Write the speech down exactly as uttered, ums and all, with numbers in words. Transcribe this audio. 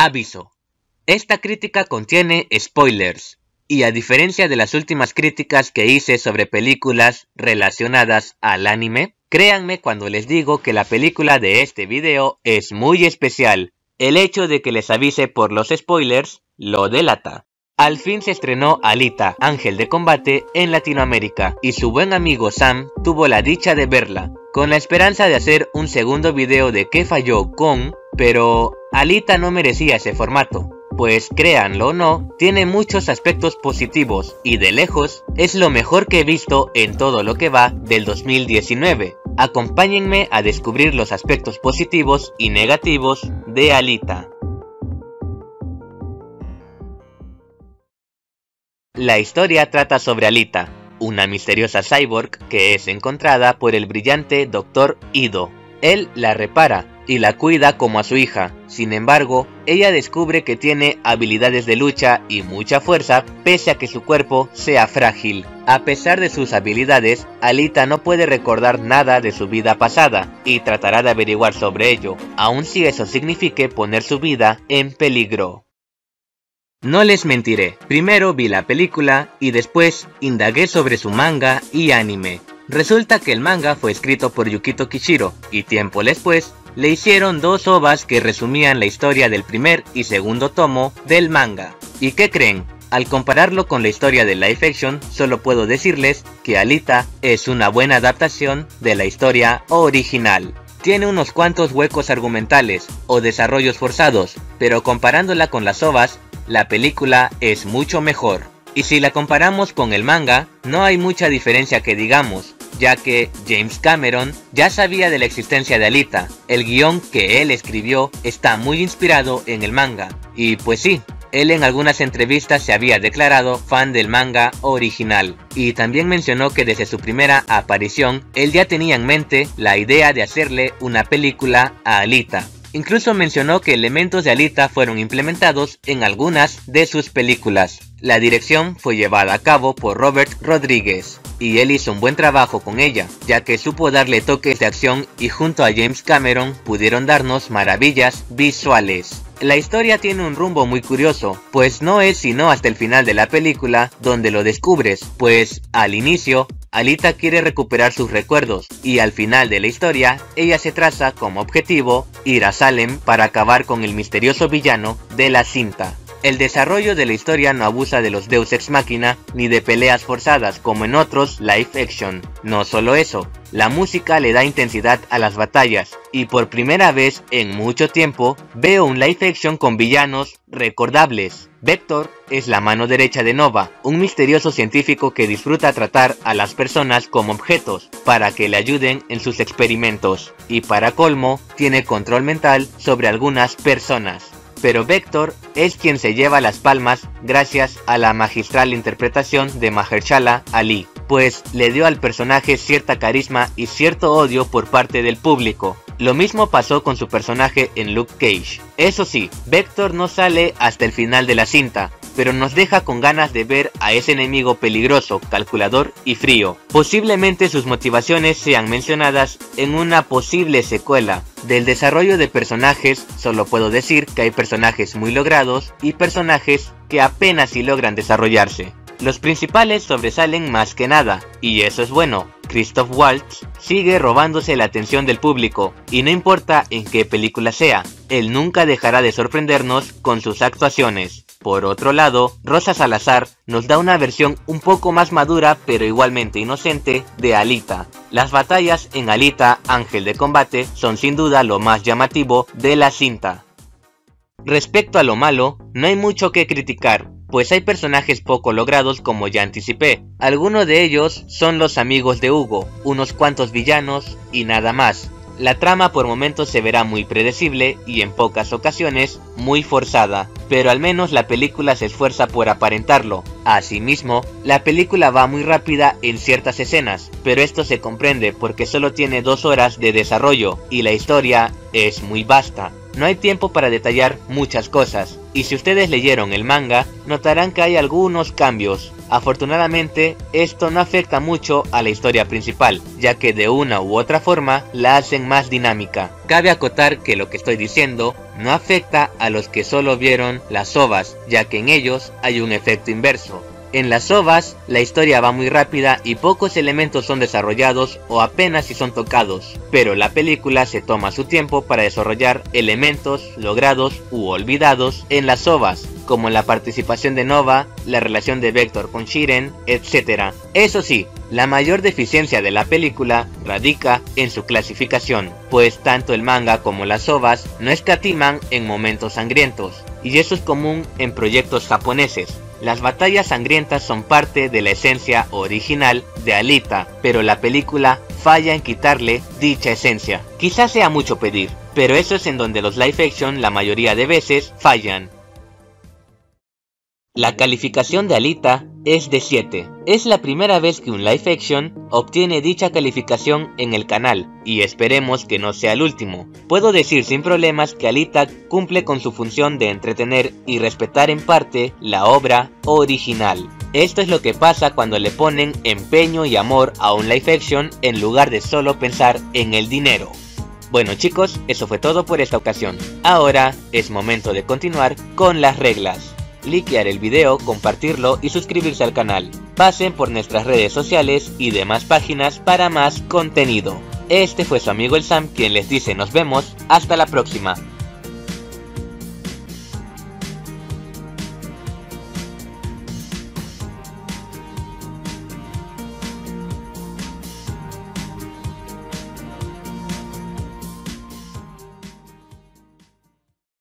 Aviso. Esta crítica contiene spoilers, y a diferencia de las últimas críticas que hice sobre películas relacionadas al anime, créanme cuando les digo que la película de este video es muy especial. El hecho de que les avise por los spoilers lo delata. Al fin se estrenó Alita, Ángel de Combate en Latinoamérica, y su buen amigo Sam tuvo la dicha de verla, con la esperanza de hacer un segundo video de qué falló con, pero Alita no merecía ese formato, pues créanlo o no, tiene muchos aspectos positivos y de lejos es lo mejor que he visto en todo lo que va del dos mil diecinueve. Acompáñenme a descubrir los aspectos positivos y negativos de Alita. La historia trata sobre Alita, una misteriosa cyborg que es encontrada por el brillante doctor Ido. Él la repara y la cuida como a su hija. Sin embargo, ella descubre que tiene habilidades de lucha y mucha fuerza pese a que su cuerpo sea frágil. A pesar de sus habilidades, Alita no puede recordar nada de su vida pasada y tratará de averiguar sobre ello, aun si eso signifique poner su vida en peligro. No les mentiré, primero vi la película y después indagué sobre su manga y anime. Resulta que el manga fue escrito por Yukito Kishiro y tiempo después le hicieron dos ovas que resumían la historia del primer y segundo tomo del manga. ¿Y qué creen? Al compararlo con la historia de live action, solo puedo decirles que Alita es una buena adaptación de la historia original. Tiene unos cuantos huecos argumentales o desarrollos forzados, pero comparándola con las ovas, la película es mucho mejor. Y si la comparamos con el manga, no hay mucha diferencia que digamos, ya que James Cameron ya sabía de la existencia de Alita. El guión que él escribió está muy inspirado en el manga, y pues sí, él en algunas entrevistas se había declarado fan del manga original, y también mencionó que desde su primera aparición, él ya tenía en mente la idea de hacerle una película a Alita. Incluso mencionó que elementos de Alita fueron implementados en algunas de sus películas. La dirección fue llevada a cabo por Robert Rodríguez, y él hizo un buen trabajo con ella, ya que supo darle toques de acción y junto a James Cameron pudieron darnos maravillas visuales. La historia tiene un rumbo muy curioso, pues no es sino hasta el final de la película donde lo descubres, pues al inicio Alita quiere recuperar sus recuerdos y al final de la historia ella se traza como objetivo ir a Salem para acabar con el misterioso villano de la cinta. El desarrollo de la historia no abusa de los Deus Ex Machina ni de peleas forzadas como en otros live action. No solo eso, la música le da intensidad a las batallas y por primera vez en mucho tiempo veo un live action con villanos recordables. Vector es la mano derecha de Nova, un misterioso científico que disfruta tratar a las personas como objetos para que le ayuden en sus experimentos, y para colmo tiene control mental sobre algunas personas. Pero Vector es quien se lleva las palmas gracias a la magistral interpretación de Mahershala Ali, pues le dio al personaje cierta carisma y cierto odio por parte del público. Lo mismo pasó con su personaje en Luke Cage. Eso sí, Vector no sale hasta el final de la cinta, pero nos deja con ganas de ver a ese enemigo peligroso, calculador y frío. Posiblemente sus motivaciones sean mencionadas en una posible secuela. Del desarrollo de personajes, solo puedo decir que hay personajes muy logrados y personajes que apenas si logran desarrollarse. Los principales sobresalen más que nada, y eso es bueno. Christoph Waltz sigue robándose la atención del público, y no importa en qué película sea, él nunca dejará de sorprendernos con sus actuaciones. Por otro lado, Rosa Salazar nos da una versión un poco más madura pero igualmente inocente de Alita. Las batallas en Alita, Ángel de Combate son sin duda lo más llamativo de la cinta. Respecto a lo malo, no hay mucho que criticar, pues hay personajes poco logrados como ya anticipé. Algunos de ellos son los amigos de Hugo, unos cuantos villanos y nada más. La trama por momentos se verá muy predecible y en pocas ocasiones muy forzada, pero al menos la película se esfuerza por aparentarlo. Asimismo, la película va muy rápida en ciertas escenas, pero esto se comprende porque solo tiene dos horas de desarrollo y la historia es muy vasta. No hay tiempo para detallar muchas cosas, y si ustedes leyeron el manga, notarán que hay algunos cambios, Afortunadamente, esto no afecta mucho a la historia principal, ya que de una u otra forma la hacen más dinámica. Cabe acotar que lo que estoy diciendo no afecta a los que solo vieron las O V As, ya que en ellos hay un efecto inverso. En las O V As, la historia va muy rápida y pocos elementos son desarrollados o apenas si son tocados, pero la película se toma su tiempo para desarrollar elementos logrados u olvidados en las O V As, como la participación de Nova, la relación de Vector con Shiren, etcétera. Eso sí, la mayor deficiencia de la película radica en su clasificación, pues tanto el manga como las O V As no escatiman en momentos sangrientos, y eso es común en proyectos japoneses. Las batallas sangrientas son parte de la esencia original de Alita, pero la película falla en quitarle dicha esencia. Quizás sea mucho pedir, pero eso es en donde los live action la mayoría de veces fallan. La calificación de Alita es de siete. Es la primera vez que un live action obtiene dicha calificación en el canal, y esperemos que no sea el último. Puedo decir sin problemas que Alita cumple con su función de entretener y respetar en parte la obra original. Esto es lo que pasa cuando le ponen empeño y amor a un live action en lugar de solo pensar en el dinero. Bueno chicos, eso fue todo por esta ocasión. Ahora es momento de continuar con las reglas. Likear el video, compartirlo y suscribirse al canal. Pasen por nuestras redes sociales y demás páginas para más contenido. Este fue su amigo el Sam quien les dice nos vemos, hasta la próxima.